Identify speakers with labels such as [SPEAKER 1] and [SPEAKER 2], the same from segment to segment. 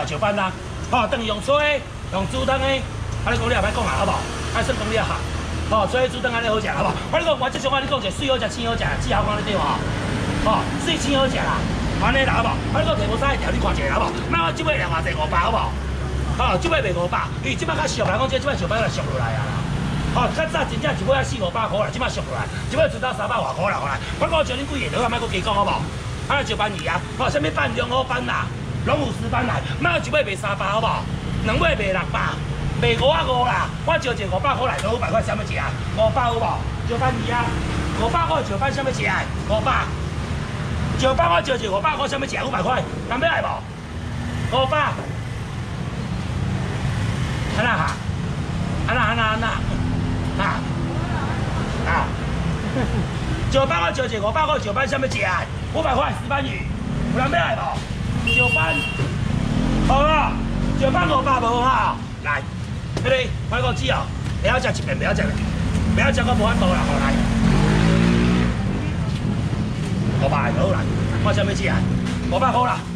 [SPEAKER 1] 石斑啦，吼，等于用吹用煮汤的，啊你讲你也歹讲啊，好无？啊算讲你啊哈，吼，吹煮汤安尼好食，好无？我你讲我即上我你讲者水好食，青好食，只好讲你对无？吼，水青好食啦，安尼啦好无？啊你讲摕无啥条，你看一下好无？那我即摆量偌济500好无？吼，即摆卖500，因为即摆较俗来讲，即摆石斑来俗落来啊啦。 哦，较早真正一尾啊4、500块啦，即摆俗落来，即摆出到300外块啦，好啦。我讲像恁几个，你莫搁加讲好无？啊，石斑鱼啊，哦，啥物斑、龙虎斑啦，龙虎石斑啦，莫一尾卖300好无？2尾卖600，卖550啦。我招一个500块来，都500块，啥物食啊？500有无？石斑鱼啊，500块石斑啥物食啊？500。石斑我招一个500块，啥物食？500块，敢要来无？500。安那哈？安那？啊！石斑我招一个500块，石斑啥物食？500块石斑鱼，有人要来无？石斑，好啊！石斑500无哈？来，迄个我讲只哦，不要食一遍，不要食，不要食我无法度啦，好来。500好啦，我啥物食？500块啦。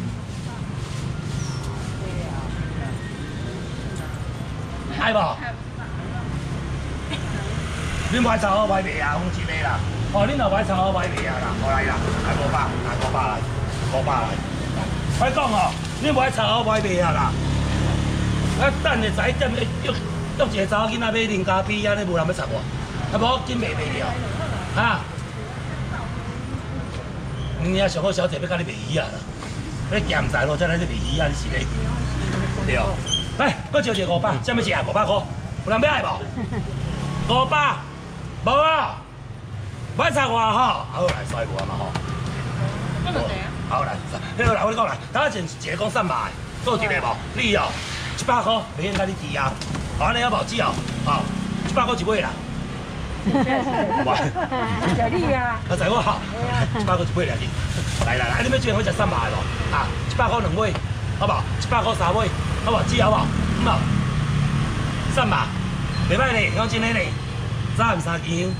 [SPEAKER 1] 爱无？ 恁买炒好买卖啊，讲真诶啦。哦，恁若买炒好买卖啊啦，好来啦，来500，来500来，500来。我讲哦，恁买炒好买卖啊啦。啊，等下10点约一个查某囡仔买零咖啡，安尼无人要插我，啊无紧卖了，啊。你遐上好小姐要甲你卖鱼啊啦，你咸菜咯，再来你卖鱼啊，你是咧？对哦。来，搁招一个500，啥物事啊？500块，有人要来无？500。 无啊，买菜话吼，好来衰无啊嘛吼。好来，好来，我讲来，等下前一个讲300的，做一个无？你哦，100块，袂用甲你提啊。安尼啊无只哦，吼，100块一尾啦。
[SPEAKER 2] 就你啊！
[SPEAKER 1] 我知我哈，100块一尾啦你。来，你要最好食300的无？啊，100块2尾，好无？100块3尾，好无？只好无？好，300，袂歹咧，讲真诶咧。 3唔3斤，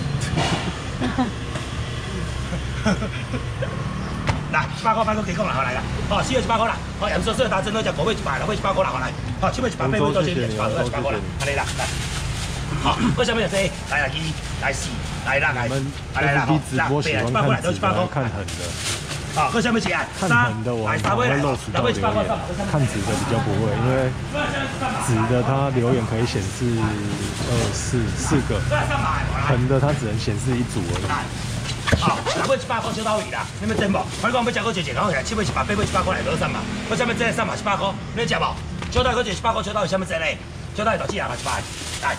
[SPEAKER 1] 来100块，5个加讲啦，好来啦，好，4尾100块啦，好，盐酥酥打针都只5尾100，6尾100块啦，好来，好，7尾100，8尾多少钱？100块啦，安尼啦，来，好，为什么要这？来2，来4，来6，来啦，好，8尾100块来，都100块，
[SPEAKER 3] 看狠的。
[SPEAKER 1] 好，为什么钱？
[SPEAKER 3] 看狠的我会露出到留言，看直的比较不会，因为直的它留言可以显示4个，横的它只能显示1组而已。
[SPEAKER 1] 好，6尾100块小刀鱼啦，你要真无？我讲要食个就1，然后7尾100，8尾100块来攞300，我啥物这300 100块，你食无？小刀鱼个100块，小刀鱼啥物这嘞？小刀鱼就只人100，来，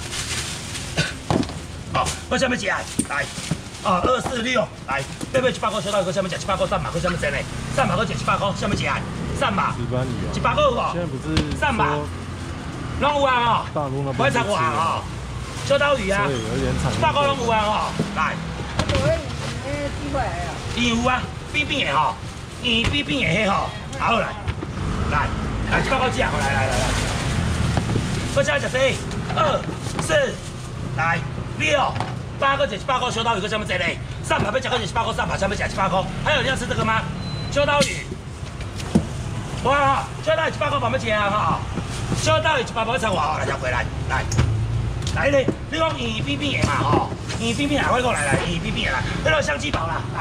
[SPEAKER 1] 好，我啥物食？来。 哦，246来，8尾100块，小刀鱼啥物食？100块300块啥物钱嘞？300块100块，啥物食？300。
[SPEAKER 3] 石斑鱼啊。
[SPEAKER 1] 100块有无？
[SPEAKER 3] 现在不是
[SPEAKER 1] 300，拢有啊吼。
[SPEAKER 3] 大陆那边。
[SPEAKER 1] 不会炒啊吼。小刀鱼啊。
[SPEAKER 3] 对，有点惨。
[SPEAKER 1] 100块拢有啊吼。来。
[SPEAKER 2] 机会来啊。
[SPEAKER 1] 鱼有啊，边边的吼，鱼边边的迄吼，好来，100块只啊，来，我现在食这2、4，来6。 8个100块，小刀鱼个什么这嘞？300要吃个100块，300下面吃100块。还有人要吃这个吗？小刀鱼，哇，小刀鱼100块慢慢吃啊哈。小刀鱼100块炒哇，来吃过来，你讲鱼边边的嘛吼，鱼边边来，我讲来，鱼边边的来，那个香鸡堡啦，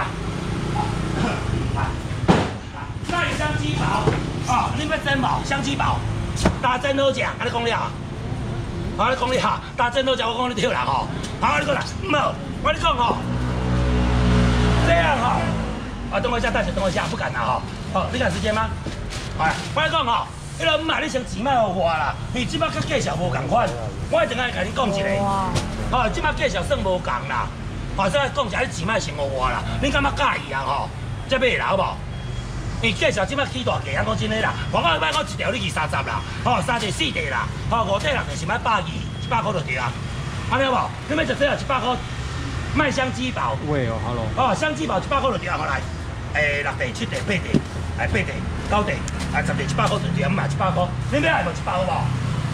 [SPEAKER 1] 来香鸡堡，哦，你要蒸无？香鸡堡，打蒸好食，安尼讲了。 好，你讲你哈，打针都叫我讲你对啦吼。好，你讲啦，唔好，我跟你讲吼，这样哈，啊，等我一下，等我一下，不敢啦哈。好，你赶时间吗？好啦，我跟你讲吼，迄个唔嘛，你先钱卖互我啦，因为即摆甲介绍无共款，我一定爱甲你讲一个。好，即摆介绍算无共啦，好，再讲一下你钱卖先互我啦，你敢要介意啊吼？再买啦好无？ 伊介绍即摆起大价，讲真诶啦，我讲一条你20-30啦，吼，3地4地啦，吼5地6地是买120，100块就对啊，安尼有无？你要食这100块麦香鸡堡，
[SPEAKER 3] 喂哦，hello，
[SPEAKER 1] 哦，香鸡堡100块就对啊，好来，6地7地8地，来8地9地，来10地100块就对啊，唔嘛100块，你要来无100好无？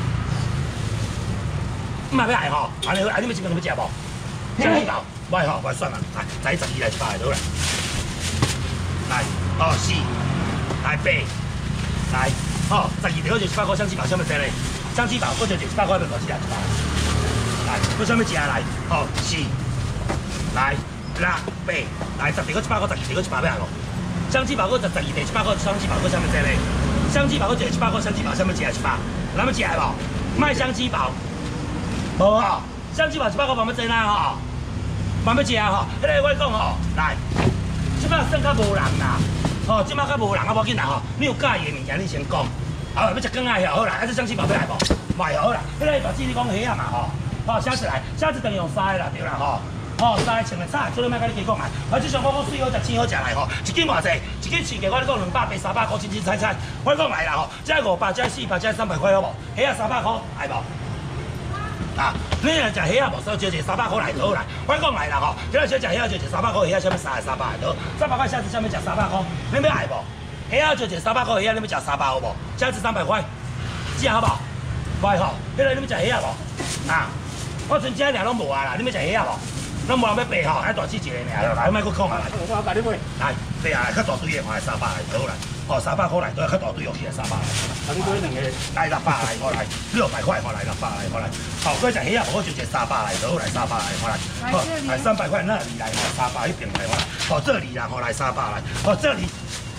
[SPEAKER 1] 唔嘛要来吼，安尼你要这边要食无？香鸡堡，我吼，我算啦，来12来100来，好来，来。 哦4，来8，来哦，12条就100块，香鸡堡啥物济咧？香鸡堡我就100块，要多少钱？100。来，要啥物食来？哦，4，来6、8，来10条100块，12条100要无？香鸡堡我12条100块，香鸡堡我啥物济咧？香鸡堡我就100块，香鸡堡啥物食100？咱们食的无？卖香鸡堡，无哦，香鸡堡100块慢慢济啦吼，慢慢食吼。迄个我讲吼，来，即摆算较无人啦，吼，即摆较无人啊，无紧啦吼。你有介意的物件你先讲，啊，要食羹仔好啦，啊，这香鸡堡要来无？卖好啦，迄个大姊你讲虾啊嘛吼，吼，虾子来，虾子等于用塞啦，对啦吼。哦，三千个菜，做你莫甲你加讲来。啊，即上我水好食，青好食来吼，一斤偌济？一斤市价我你讲200、300块，清清菜菜。我讲来啦吼，这500，这400，这300块好无？虾啊300块，爱无？啊，你若食虾啊无，少少一300块来倒来。我讲来啦吼，今日小食虾就一300块，虾啥物300来倒，300块虾子啥物食300块，你要爱无？虾就一300块，虾你要食300好无？虾子300块，食好无？快吼，迄个你要食虾无？啊，我剩这俩拢无啊啦，你要食虾无？咱无人要白吼，爱大只一个尔，来，莫搁讲啊来。
[SPEAKER 2] 我甲你买。
[SPEAKER 1] 来，白啊，较大堆的看来300来倒来，哦300块来倒，较大堆哦起来300来。
[SPEAKER 2] 等买2个。
[SPEAKER 1] 来600来，我来600块，我来600来，我来。好，我食虾啊，我就一300来倒来300来，我来。好，来300块那里来300一边来我来。哦，这里啦，我来300来。哦，这里。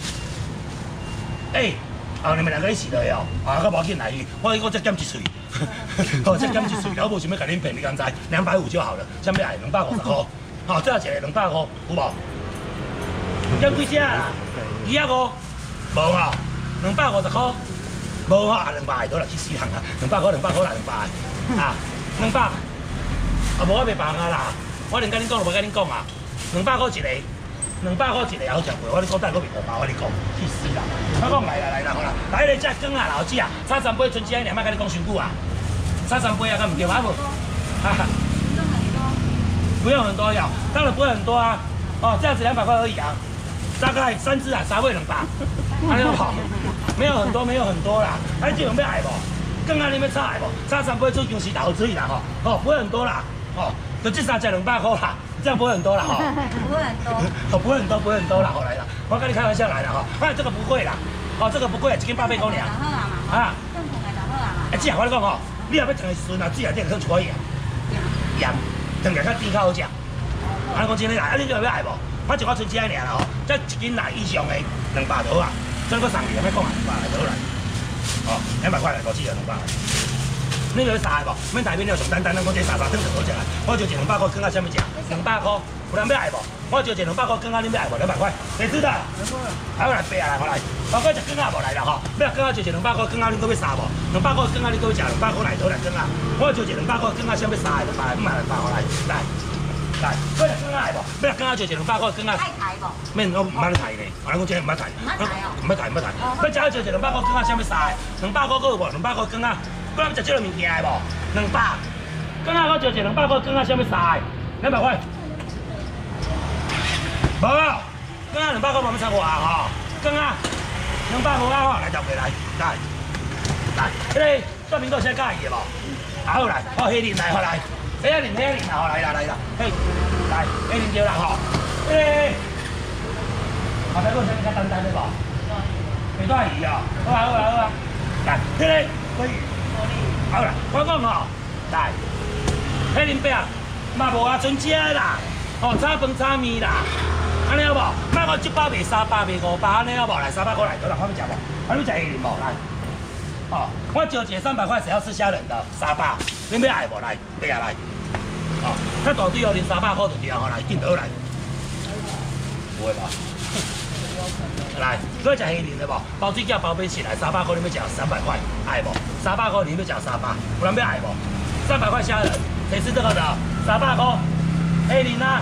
[SPEAKER 1] 哎，哦，你们2个一起来哦，啊，较无紧来，我再减一岁。哦，再减一岁，我无想要甲恁骗，你敢知？250就好了，啥物爱250块？好，最后一个200块，有无？减几只啦？250，无吼，250块，无吼，200倒来去死人啊！200块来200，啊，200，啊无我袂放啊啦，我连甲恁讲就无甲恁讲啊，200块一个。200块一个好食过，我你讲等我袂500，我你讲去死啦！我讲来啦，好啦，来咧只羹啊，老子啊，炒3杯，剩一两，莫甲你讲伤久啊，炒3杯啊，敢唔对啊无？哈哈，不用很多要，当然不会很多啊，哦，这样子200块而已啊，大概3只啊，3位200，安尼好，没有很多啦，哎，这种要爱无？羹啊，你要炒爱无？炒3杯做姜丝豆水啦吼，哦，不会很多啦，哦，就这3只200块啦。这样不会很多啦哈，
[SPEAKER 2] 不会很多，
[SPEAKER 1] 哦不会很多啦，好来啦，我跟你开玩笑来了哈，哎这个不贵啦，哦这个不贵，1斤800公两，啊，正常的就好啦。哎，这样我跟你讲吼，你若要烫的时阵啊，水内底放一撮盐，盐，烫起来较甜较好食。啊，讲真哩啦，啊你要爱无？我就我剩这尔啦吼，这1斤内以上的200多啊，再搁送你，莫讲200来倒来，哦200块来，多200来。你要杀无？免大面了，上单单，咱讲这杀汤就好食啦。我就1 200块，羹仔啥物食？200块，有人要爱无？我就1 200块，羹仔你要爱无？200块，谁知道？还要来白啊来，我来。我讲食羹仔无来啦吼，要羹仔就1 200块，羹仔你搁要杀无？200块羹仔你搁要食200块来倒来羹仔。我就1 200块，羹仔啥要杀的200，唔来200块来，来。来，要食羹仔爱无？要食羹仔就1 200块，羹仔。爱抬无？免，我唔捌你抬呢。我讲这唔捌抬。唔捌抬哦。唔捌抬，唔捌抬。要食就1 200块，羹仔啥要杀的？200块搁有无？200块羹仔。我咱食这个物件的无？200，刚刚我就1 200块，刚刚啥物啥的？200块，无，刚刚200块慢慢炒我啊吼，刚刚200块啊，来交过来，来，这个说明都先介意的无？好来，好黑林来，好来，黑林啦，好来啦，嘿，来黑林对啦吼，这个，后摆搁啥物较简单的无？袂带鱼哦，好啊，来，这个可以。好啦，我讲吼，来，迄恁爸嘛无啊存遮啦，哦，炒饭炒面啦，安尼好无？莫讲1包卖300，卖500，安尼好无？来300块来，倒来，我要食无？我要食虾仁无？来，哦，我就解300块，谁要吃虾仁的？300，恁要爱无？来，对啊来，哦，较大堆哦，恁300块就对啊，吼，来，紧倒来，不会吧？来，搁食虾仁的无？包水饺、包米线来300块，你要食300块，爱无？300块你要食300，有人要爱无？300块虾仁，谁吃这个的？300块，虾仁啊，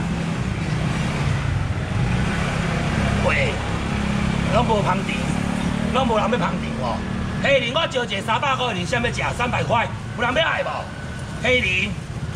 [SPEAKER 1] 喂，拢无捧场，拢无人要捧场哦。虾仁我招一个300块，你啥要食？300块，有人要爱无？虾仁，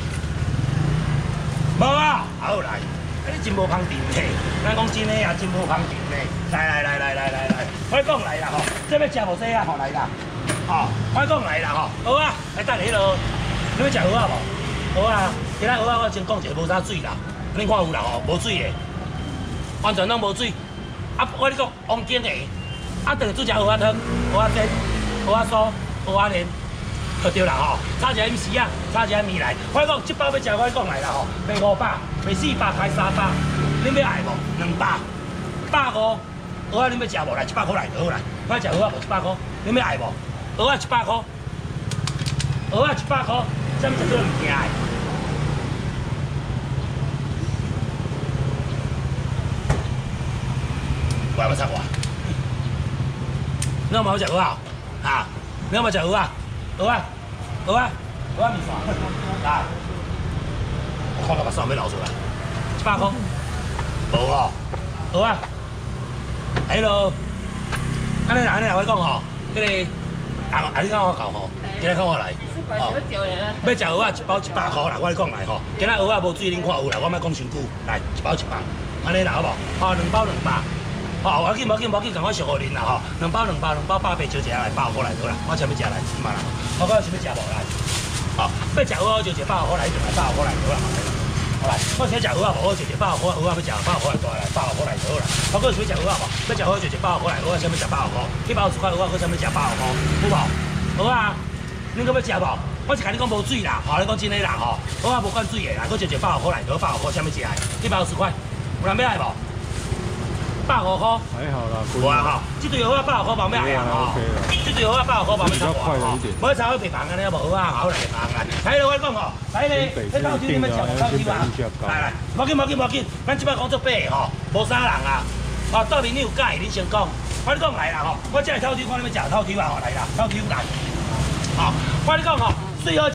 [SPEAKER 1] 无啊，好来。你真无捧场嘞！咱讲真诶啊，真无捧场嘞！来，我讲来啦吼，这要食无这啊吼来啦，吼，我讲来啦吼，蚵仔来等你咯，你要食蚵仔无？蚵仔，今仔蚵仔我先讲一个无啥水啦，恁看有啦吼，无水诶，完全拢无水。啊，我你讲黄金诶，啊，等于煮只蚵仔汤、蚵仔煎， 蚵仔酥、蚵仔莲，就对啦吼。差一个 MC 啊，差一个米来。我讲这包要食，我讲来啦吼，卖500，卖400，开300，恁要爱无？200，150。蚵仔恁要食无？来100块来，好来。我食蚵仔无100块，恁要爱无？蚵仔100块，蚵仔100块，啥物食做物件的？我要插我。你有冇食蚵仔？啊？你有冇食蚵仔？蚵仔米线，来，我看到把手要流出来，100块，无哦，蚵仔。Hello， 安尼啦，我讲吼，迄个你看我搞吼，今日看我来，哦，要食蚵仔1包100块啦，我讲来吼，今日蚵仔无水恁看有啦，我莫讲伤久，来1包100，安尼啦好无？哦，2包200，哦，无要紧，赶快续互恁啦吼，2包180少一下来100块来好啦，我想要食来，嘛啦，我讲想要食无来，哦，要食蚵仔就100块来，就来100块来好啦。好来，我想食蚵仔无，我就100块，蚵仔要食100块来，大来100块来就好啦。我讲想要食蚵仔无，要食蚵仔就100块来，蚵仔想要食100块，150块蚵仔，我想要食100块，有无？蚵仔，恁搁要食无？我是甲你讲无水啦，吼，你讲真诶啦，吼，蚵仔无灌水诶啦，佫就100块来，就100块，想要食诶，150块，有人要爱无？150块。
[SPEAKER 3] 还好啦，
[SPEAKER 1] 无啊吼，这对蚵仔150块，冇咩爱啊吼，这对蚵仔150块，冇咩差大吼，冇差去白房安尼，无蚵仔好来白房安。睇到我讲吼，睇你，你到底你们食无到底啊？来，冇紧，咱即摆讲做白吼，无啥人啊，哦，到底你有介意，你先讲，我你讲来啦吼，我这个透抽，看你们食透抽啊吼，来啦，透抽来，吼，我你讲吼，最好。